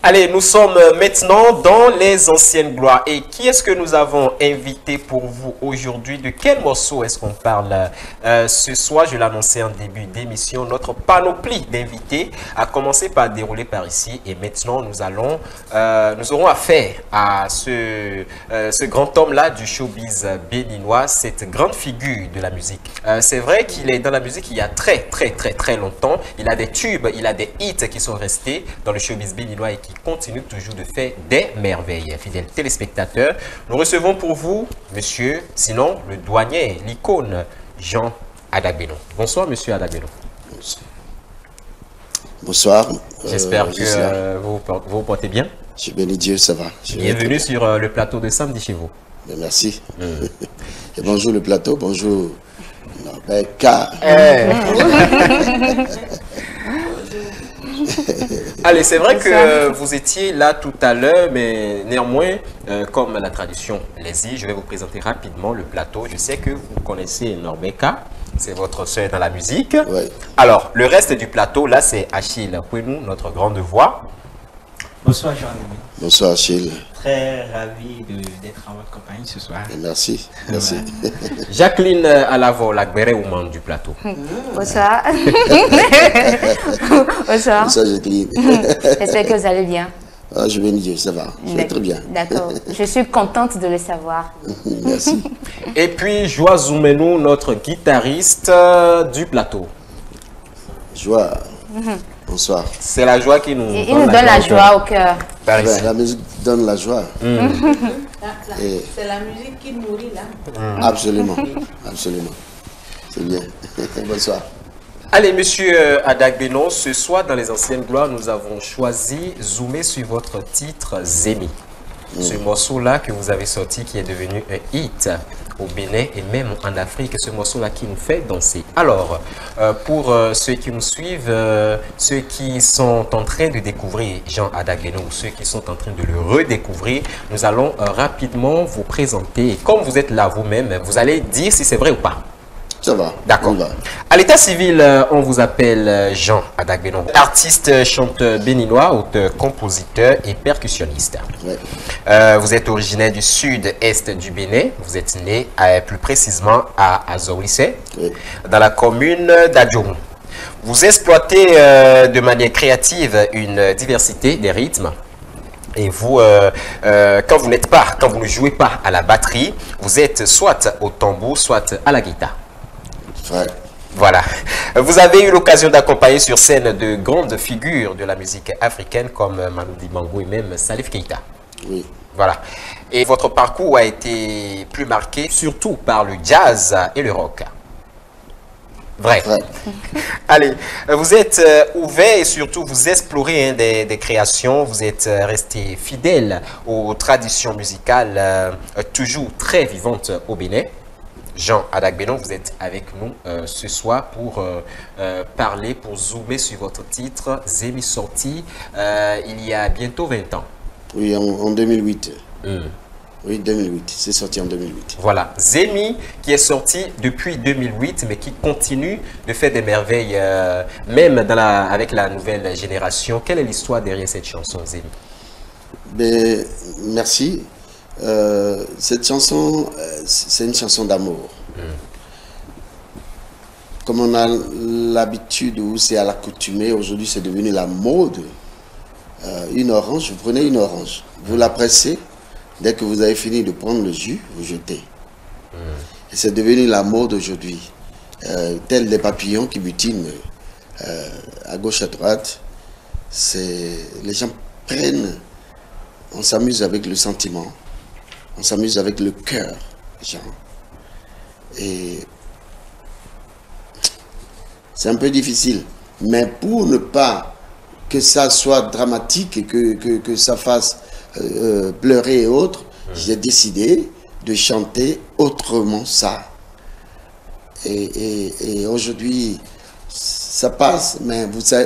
Allez, nous sommes maintenant dans les anciennes gloires. Et qui est-ce que nous avons invité pour vous aujourd'hui? De quel morceau est-ce qu'on parle ce soir? Je l'annonçais en début d'émission. Notre panoplie d'invités a commencé par dérouler par ici. Et maintenant, nous aurons affaire à ce grand homme-là du showbiz béninois, cette grande figure de la musique. C'est vrai qu'il est dans la musique il y a très longtemps. Il a des tubes, il a des hits qui sont restés dans le showbiz béninois et qui continue toujours de faire des merveilles. Fidèles téléspectateurs, nous recevons pour vous, monsieur, sinon le douanier, l'icône, Jean Adagbeno. Bonsoir, monsieur Adagbeno. Bonsoir. J'espère que vous vous portez bien. Je bénis Dieu, ça va. Bienvenue sur le plateau de samedi chez vous. Mais merci. Et bonjour le plateau, bonjour. Allez, c'est vrai que vous étiez là tout à l'heure, mais néanmoins, comme la tradition les dit, je vais vous présenter rapidement le plateau. Je sais que vous connaissez Norbeka, c'est votre soeur dans la musique. Ouais. Alors, le reste du plateau, là, c'est Achille Kwenou, notre grande voix. Bonsoir Jean. Bonsoir Achille. Très ravi d'être en votre compagnie ce soir. Et merci, merci. Jacqueline Alavo, la Ouman du plateau. Bonsoir. Bonsoir. Bonsoir Jacqueline. J'espère que vous allez bien. Ah, je bénis Dieu, ça va. Je vais très bien. D'accord. Je suis contente de le savoir. Merci. Et puis, Joa Zoumenou, notre guitariste du plateau. Joie. Bonsoir. C'est la joie qui nous Il nous donne la joie au cœur. Par ici. La musique donne la joie. C'est la musique qui nourrit l'âme. Absolument, absolument. C'est bien. Bonsoir. Allez, monsieur Adagbeno, ce soir, dans les anciennes gloires, nous avons choisi zoomer sur votre titre Zemi. Ce morceau-là que vous avez sorti qui est devenu un hit au Bénin et même en Afrique, ce morceau-là qui nous fait danser. Alors, pour ceux qui nous suivent, ceux qui sont en train de découvrir Jean Adagbeno ou ceux qui sont en train de le redécouvrir, nous allons rapidement vous présenter. Et comme vous êtes là vous-même, vous allez dire si c'est vrai ou pas. Ça va. D'accord. À l'état civil, on vous appelle Jean Adagbeno. Artiste, chanteur béninois, auteur, compositeur et percussionniste. Ouais. Vous êtes originaire du sud-est du Bénin. Vous êtes né plus précisément à Azawisse, Oui. dans la commune d'Adjoum. Vous exploitez de manière créative une diversité des rythmes. Et vous, quand vous ne jouez pas à la batterie, vous êtes soit au tambour, soit à la guitare. Ouais. Voilà. Vous avez eu l'occasion d'accompagner sur scène de grandes figures de la musique africaine comme Manu Dibango et même Salif Keita. Oui. Voilà. Et votre parcours a été plus marqué surtout par le jazz et le rock. Vrai. Ouais. Allez, vous êtes ouvert et surtout vous explorez des créations. Vous êtes resté fidèle aux traditions musicales toujours très vivantes au Bénin. Jean Adagbeno, vous êtes avec nous ce soir pour parler, pour zoomer sur votre titre Zemi sorti il y a bientôt 20 ans. Oui, en 2008. Oui, 2008. C'est sorti en 2008. Voilà, Zemi qui est sorti depuis 2008 mais qui continue de faire des merveilles même avec la nouvelle génération. Quelle est l'histoire derrière cette chanson Zemi? Ben, merci. Cette chanson, c'est une chanson d'amour. Comme on a l'habitude ou c'est à l'accoutumée, aujourd'hui c'est devenu la mode. Une orange, vous prenez une orange, vous la pressez, dès que vous avez fini de prendre le jus, vous jetez. Et c'est devenu la mode aujourd'hui. Tels des papillons qui butinent à gauche, à droite. Les gens prennent, on s'amuse avec le sentiment. On s'amuse avec le cœur, Jean. Et c'est un peu difficile. Mais pour ne pas que ça soit dramatique et que ça fasse pleurer et autres, j'ai décidé de chanter autrement ça. Et aujourd'hui, ça passe, mais vous savez,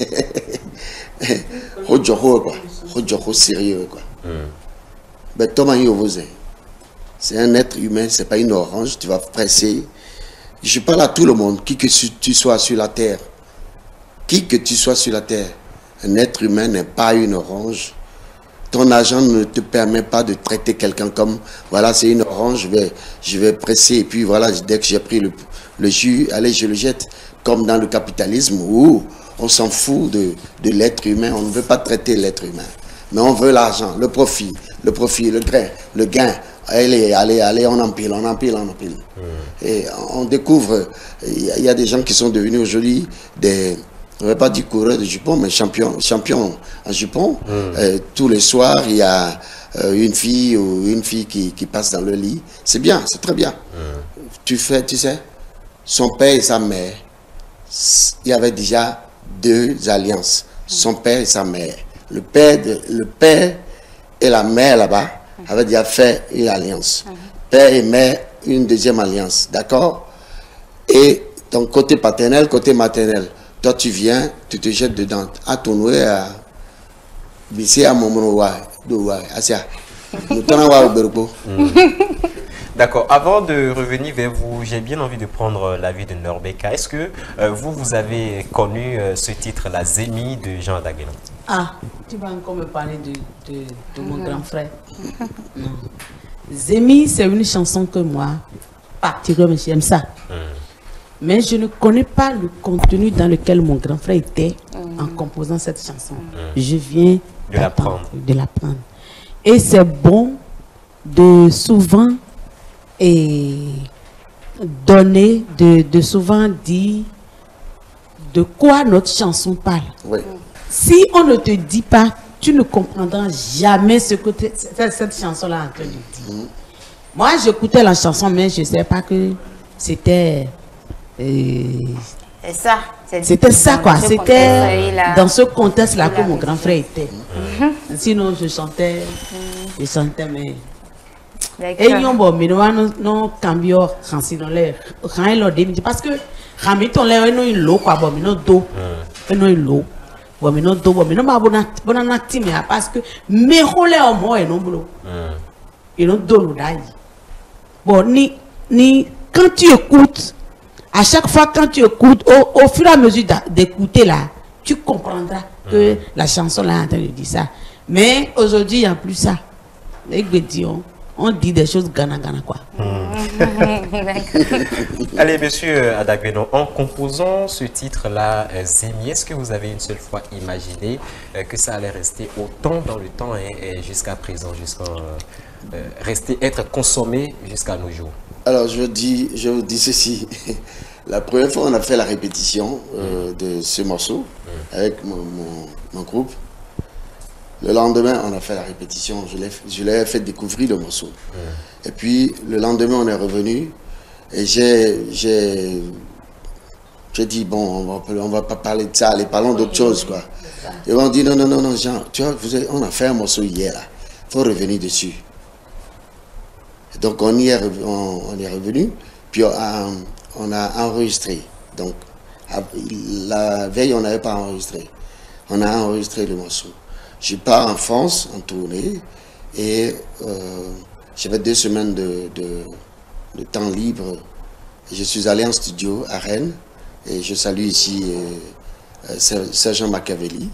sérieux, quoi. Ben, Thomas Yovose, c'est un être humain, c'est pas une orange, tu vas presser. Je parle à tout le monde, qui que tu sois sur la terre, qui que tu sois sur la terre, Un être humain n'est pas une orange. Ton argent ne te permet pas de traiter quelqu'un comme, voilà, c'est une orange, je vais presser, et puis voilà, dès que j'ai pris le jus, allez, je le jette. Comme dans le capitalisme où on s'en fout de l'être humain, on ne veut pas traiter l'être humain. Mais on veut l'argent, le profit, le gain. Allez, on empile. Et on découvre, il y a des gens qui sont devenus aujourd'hui on ne va pas dire coureur de jupons, mais champion en jupons. Tous les soirs, il y a une fille qui passe dans le lit. C'est bien, c'est très bien. Tu sais, son père et sa mère, il y avait déjà 2 alliances. Son père et sa mère. Le père et la mère là-bas avaient déjà fait une alliance. Père et mère, une deuxième alliance. D'accord? Et donc, côté paternel, côté maternel. Toi, tu viens, tu te jettes dedans. À ton noué, à Bissi, à Momonowa, Asia. Nous t'en avons au Berbo. D'accord. Avant de revenir vers vous, j'ai bien envie de prendre l'avis de Norbeka. Est-ce que vous avez connu ce titre-là, Zemi de Jean Adaguenon? Ah, tu vas encore me parler de mon grand frère. Non. Zemi, c'est une chanson que moi, particulièrement, j'aime ça. Mais je ne connais pas le contenu dans lequel mon grand frère était en composant cette chanson. Je viens de l'apprendre. Et c'est bon de souvent donner, de souvent dire de quoi notre chanson parle. Oui. Si on ne te dit pas, tu ne comprendras jamais ce que cette chanson-là est en train de dire. Moi, j'écoutais la chanson, mais je ne sais pas que c'était... C'est ça. C'était ça, quoi. C'était dans ce contexte-là que mon grand frère était. Sinon, je chantais, mais... Et yon bo mi no cambio hansi no le han lo de parce que hami ton le no ilo kwa bo mi no do no ilo bo mi no do bo mi no ba bona na ti me parce que me hole o mo e no blo et no do lo dai bon ni quand tu écoutes à chaque fois quand tu écoutes au fur et à mesure d'écouter là tu comprendras que la chanson là est en train de dire ça mais aujourd'hui il n'y a plus ça les bédions on dit des choses gana quoi. Allez, monsieur Adaguenon, en composant ce titre-là, Zemi, est-ce que vous avez une seule fois imaginé que ça allait rester autant dans le temps et jusqu'à présent, être consommé jusqu'à nos jours? Alors, je vous dis ceci. La première fois, on a fait la répétition de ce morceau avec mon groupe. Le lendemain, on a fait la répétition, je l'ai fait découvrir le morceau. Et puis, le lendemain, on est revenu et j'ai dit, bon, on va pas parler de ça, allez, parlons d'autre chose, quoi. Et on dit, non, Jean, tu vois, on a fait un morceau hier, là. Il faut revenir dessus. Et donc, on est revenu, puis on a enregistré. Donc, la veille, on n'avait pas enregistré. On a enregistré le morceau. Je pars en France en tournée et j'avais 2 semaines de temps libre. Je suis allé en studio à Rennes et je salue ici Sergent Machiavelli.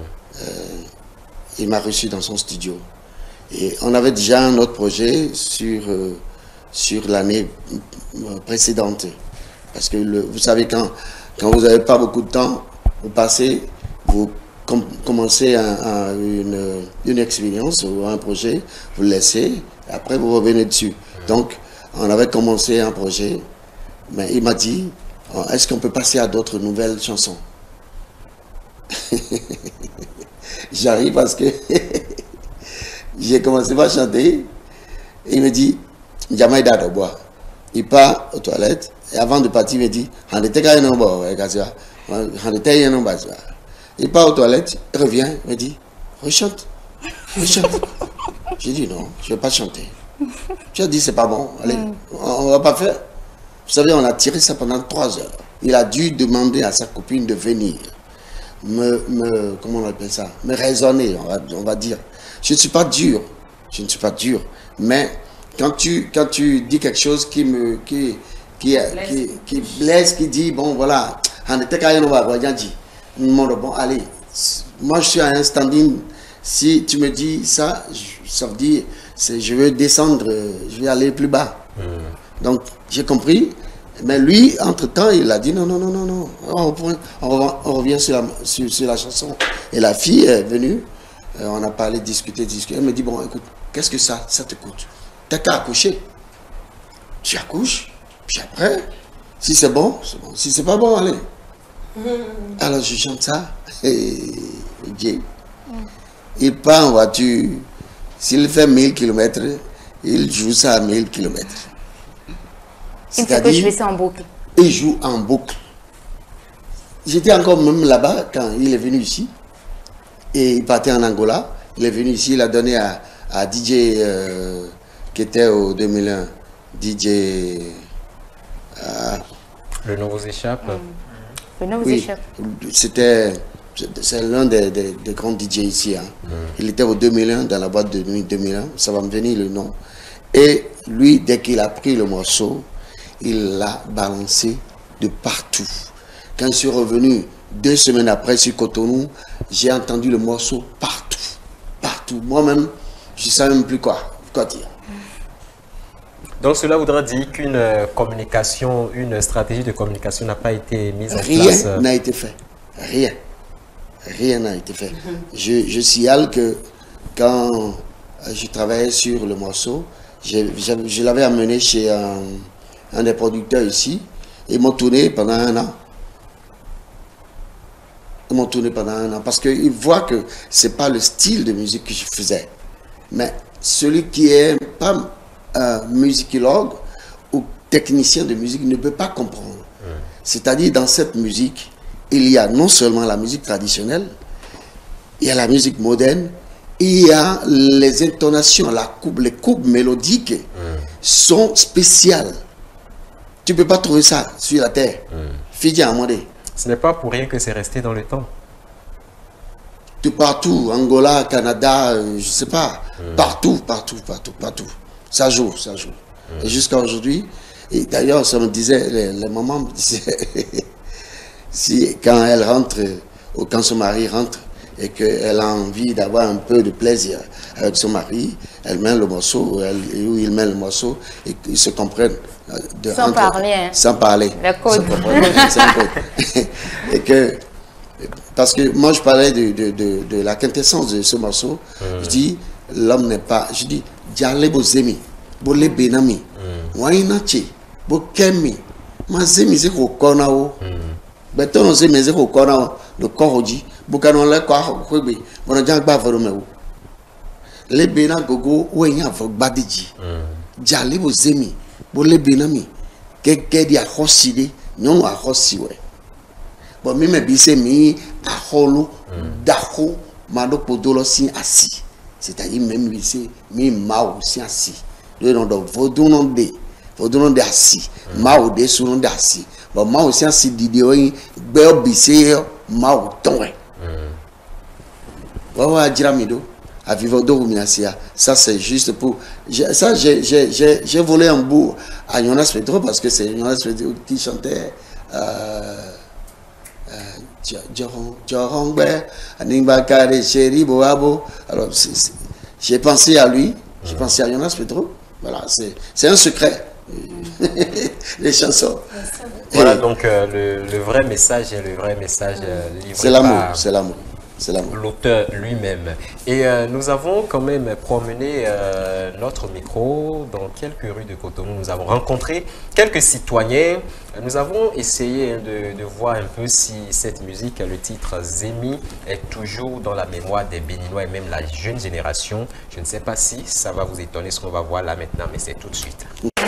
Il m'a reçu dans son studio. Et on avait déjà un autre projet sur l'année précédente. Parce que vous savez, quand vous n'avez pas beaucoup de temps, vous passez, vous commencez une expérience ou un projet, vous le laissez, et après vous revenez dessus. Donc, on avait commencé un projet, mais il m'a dit, est-ce qu'on peut passer à d'autres nouvelles chansons? J'arrive parce que j'ai commencé à chanter, et il me dit, Jamaïda de bois. Il part aux toilettes, et avant de partir, il me dit, il part aux toilettes, il revient, il me dit, rechante. J'ai dit non, je ne vais pas chanter. Tu as dit c'est pas bon, allez, on ne va pas faire. Vous savez, on a tiré ça pendant 3 heures. Il a dû demander à sa copine de venir comment on appelle ça, me raisonner, on va dire. Je ne suis pas dur, mais quand tu dis quelque chose qui blesse, qui dit, bon voilà, on était quand même bon, allez, moi je suis à un standing, si tu me dis ça, ça veut dire, je veux descendre, je vais aller plus bas. Donc j'ai compris, mais lui, entre-temps, il a dit non, non, non, non, non, on revient sur la chanson. Et la fille est venue, on a parlé, discuté, elle me dit, bon, écoute, qu'est-ce que ça te coûte? T'as qu'à accoucher. J'accouche, puis après, si c'est bon, c'est bon. Si c'est pas bon, allez. Alors je chante ça, et il part en voiture, s'il fait 1000 km, il joue ça à 1000 km. Il fait que jouer ça en boucle. Il joue en boucle. J'étais encore même là-bas quand il est venu ici, et il partait en Angola, il est venu ici, il a donné à DJ qui était au 2001, DJ... Le Nouveau Échappe. Le Nouveau Oui, Échappe. c'est l'un des grands DJ ici. Hein. Il était au 2001, dans la boîte de nuit 2001, ça va me venir le nom. Et lui, dès qu'il a pris le morceau, il l'a balancé de partout. Quand je suis revenu 2 semaines après sur Cotonou, j'ai entendu le morceau partout. Partout. Moi-même, je ne savais même plus quoi dire. Donc cela voudra dire qu'une communication, une stratégie de communication n'a pas été mise en place. Rien n'a été fait. Rien. Rien n'a été fait. Je signale que quand je travaillais sur le morceau, je l'avais amené chez un des producteurs ici. Ils m'ont tourné pendant 1 an. Ils m'ont tourné pendant 1 an parce qu'ils voient que ce n'est pas le style de musique que je faisais. Mais celui qui est pas musicologue ou technicien de musique ne peut pas comprendre. C'est-à-dire, dans cette musique, il y a non seulement la musique traditionnelle, il y a la musique moderne, il y a les intonations, les coupes mélodiques sont spéciales. Tu ne peux pas trouver ça sur la terre. Fidji a demandé. Ce n'est pas pour rien que c'est resté dans le temps. Tout partout, Angola, Canada, je ne sais pas, partout. Ça joue. Et jusqu'à aujourd'hui, et d'ailleurs, ça me disait, les mamans me disaient, quand elle rentre, ou quand son mari rentre, et qu'elle a envie d'avoir un peu de plaisir avec son mari, elle met le morceau, ou il met le morceau, et ils se comprennent. Sans parler. Hein. Sans parler. Le code. C'est un code. Et que, parce que moi je parlais de la quintessence de ce morceau, je dis, l'homme n'est pas, je dis, Diale Bozemi, Bole Benami, Wainache, Bokemi, Mazemi Zeko Konao, Beton Zemi Zeko Konao, le Koroji, Bukano le Kwahobi, Bonajagba Voromeo. Les Bena Gogo, Wenya Badiji, Diale Bozemi, Bole Benami, Kekedi a Hosside, non a Hossiwe. Bon, me bise mi aholo daho mado podolo si assis. C'est-à-dire même bise mi mao si assis. Le nom de vodonon de assis. Mao de sounon de assis. Bon, mao si assis d'idéo beo bise mao tonwe. Wawa jiramido. À vivre d'Oruminasia. Ça, c'est juste pour. Ça, j'ai volé un bout à Jonas Pedro parce que c'est Jonas Pedro qui chantait. Alors, j'ai pensé à lui, j'ai pensé à Jonas Pedro. Voilà, c'est un secret. Les chansons. Voilà donc le vrai message est le vrai message livré c'est l'amour, par c'est l'amour. C'est l'auteur lui-même. Et nous avons quand même promené notre micro dans quelques rues de Cotonou. Nous avons rencontré quelques citoyens. Nous avons essayé de voir un peu si cette musique, le titre Zemi, est toujours dans la mémoire des Béninois et même la jeune génération. Je ne sais pas si ça va vous étonner ce qu'on va voir là maintenant, mais c'est tout de suite.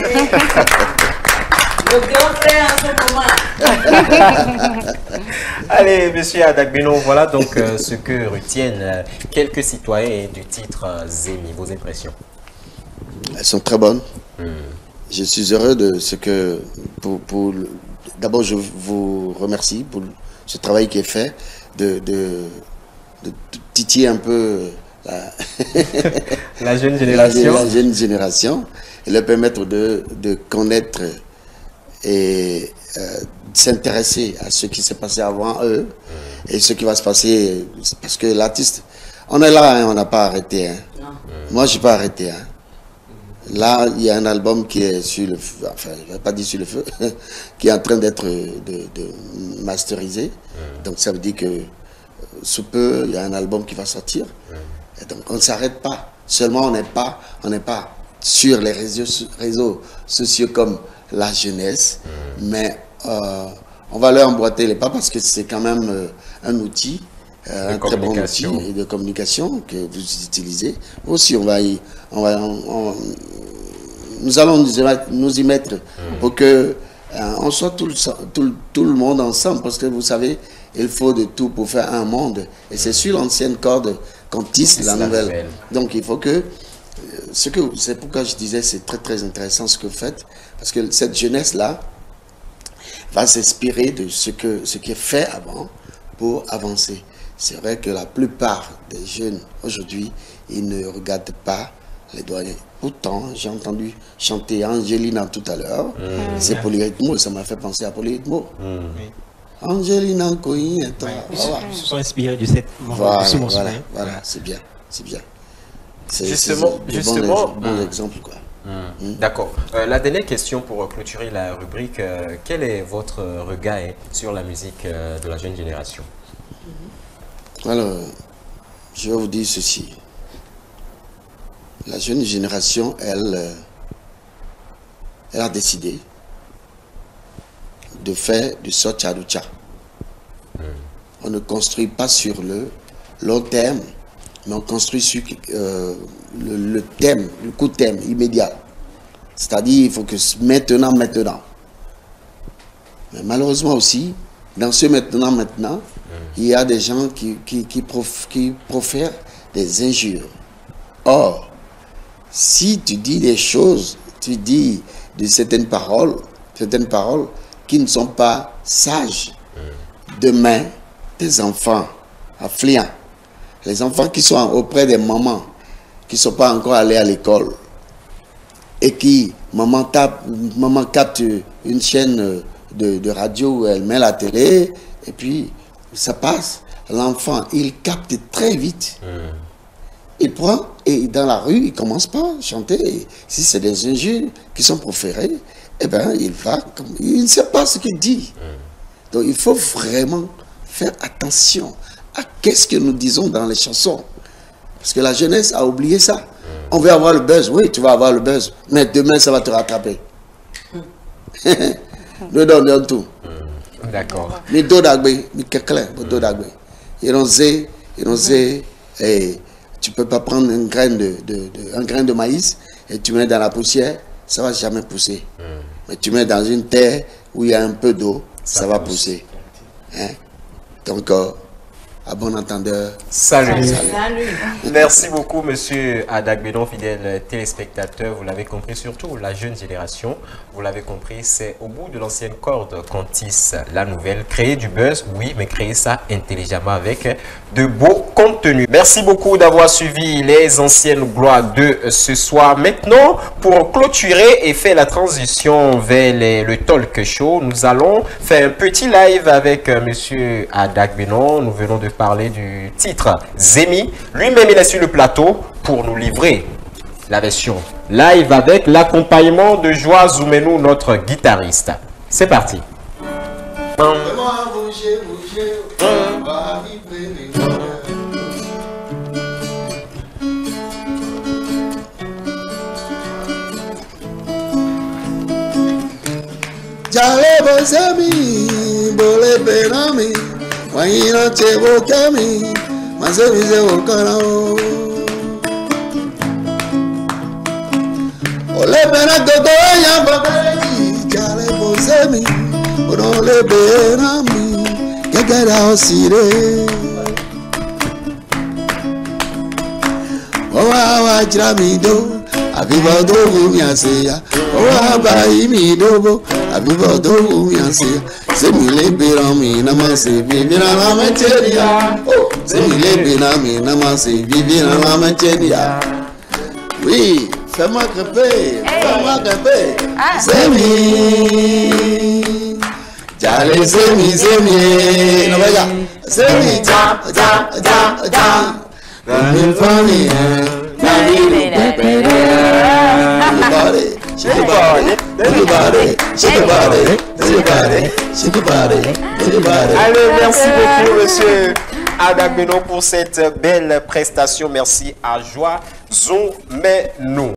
Le grand frère en ce moment. Allez, monsieur Adagbeno, voilà donc ce que retiennent quelques citoyens du titre Zemi. Vos impressions? Elles sont très bonnes. Je suis heureux de ce que... D'abord, je vous remercie pour ce travail qui est fait, de titiller un peu la jeune génération. La jeune génération et leur permettre de connaître et s'intéresser à ce qui s'est passé avant eux Et ce qui va se passer, parce que l'artiste, on est là, hein, on n'a pas arrêté. Hein. Moi, je n'ai pas arrêté. Hein. Là, il y a un album qui est sur le feu, enfin, je ne vais pas dire sur le feu, qui est en train d'être masterisé. Donc, ça veut dire que sous peu, il y a un album qui va sortir. Et donc, on ne s'arrête pas. Seulement, on n'est pas sur les réseaux sociaux comme la jeunesse, mais on va leur emboîter les pas parce que c'est quand même un outil, un très bon outil de communication que vous utilisez. Aussi, nous allons nous y mettre pour que on soit tout le monde ensemble, parce que vous savez, il faut de tout pour faire un monde. Et c'est sur l'ancienne corde qu'on tisse la nouvelle. Donc il faut que c'est pourquoi je disais c'est très très intéressant ce que vous faites, parce que cette jeunesse là va s'inspirer de ce qui est fait avant pour avancer. C'est vrai que la plupart des jeunes aujourd'hui, ils ne regardent pas les doyens. Pourtant, j'ai entendu chanter Angelina tout à l'heure. C'est Polyrythmo, ça m'a fait penser à Polyrythmo. Angelina Koyi et toi. Ils se sont inspirés de cette voilà, c'est bien, c'est bien. Justement, bon exemple quoi. D'accord. La dernière question pour clôturer la rubrique, quel est votre regard sur la musique de la jeune génération? Alors, je vais vous dire ceci. La jeune génération, elle a décidé de faire du Socharucha. On ne construit pas sur le long terme, mais on construit sur le thème, le coup de thème immédiat. C'est-à-dire, il faut que maintenant. Mais malheureusement aussi, dans ce maintenant, il y a des gens qui profèrent des injures. Or, si tu dis des choses, tu dis de certaines paroles qui ne sont pas sages, demain, tes enfants affluents, les enfants qui sont auprès des mamans, qui ne sont pas encore allés à l'école, et qui, maman capte une chaîne de radio où elle met la télé, et puis ça passe, l'enfant, il capte très vite. Il prend, et dans la rue, il commence pas à chanter. Si c'est des injures qui sont proférées, eh bien, il ne sait pas ce qu'il dit. Donc, il faut vraiment faire attention à qu'est-ce que nous disons dans les chansons. Parce que la jeunesse a oublié ça. On veut avoir le buzz. Oui, tu vas avoir le buzz. Mais demain, ça va te rattraper. Nous donnons tout. D'accord. Mais Dodagbe, mais quelqu'un, Dodagbe. Et tu ne peux pas prendre un grain de maïs et tu mets dans la poussière, ça ne va jamais pousser. Mais tu mets dans une terre où il y a un peu d'eau, ça va pousser. Hein? Donc, à bon entendeur. Salut. Merci beaucoup, monsieur Adagbenon, fidèle téléspectateur. Vous l'avez compris, surtout la jeune génération. Vous l'avez compris, c'est au bout de l'ancienne corde qu'on tisse la nouvelle. Créer du buzz, oui, mais créer ça intelligemment avec de beaux contenus. Merci beaucoup d'avoir suivi les anciennes gloires de ce soir. Maintenant, pour clôturer et faire la transition vers le talk show, nous allons faire un petit live avec monsieur Adagbenon. Nous venons de parler du titre Zemi. Lui-même, il est sur le plateau pour nous livrer la version live avec l'accompagnement de Joa Zoumenou, notre guitariste. C'est parti. Wanyina chebo kami, mazevize wokanao. Ole bena gogo ya babeli, jale bozemi, ole bena mi, kegera osire. Owa wa jramido, abiba do miaseya. Owa ba imidobo, abiba do miaseya. Semile birami namase bibina la materia. Oh, semile birami namase bibina la materia. Oui, fais-moi crêper, fais-moi crêper. Semi, jale semi. Non, regarde, Say da da da da. Nothing funny, shake your body, shake your body, shake your body, shake your body, shake your body. Allez, merci beaucoup, monsieur Adagbeno, pour cette belle prestation. Merci à Joie Zomeno.